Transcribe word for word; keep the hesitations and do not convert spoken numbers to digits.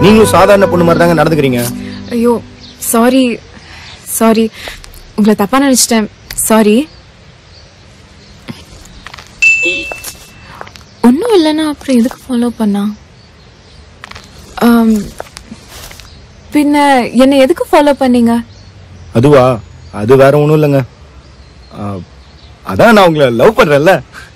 நீங்களும் சாதாரண பொண்ணு மாதிரி தாங்க நடந்துக்கிறீங்க. ஐயோ சாரி சாரி, உங்களை தப்பா நினைச்சிட்டேன். சாரி. ஒன்றும் இல்லைன்னா அப்புறம் எதுக்கு ஃபாலோ பண்ணா? பின்ன என்னை எதுக்கு ஃபாலோ பண்ணீங்க? அதுவா? அது வேற ஒன்றும் இல்லைங்க. அதான் நான் உங்களை லவ் பண்றேன்ல.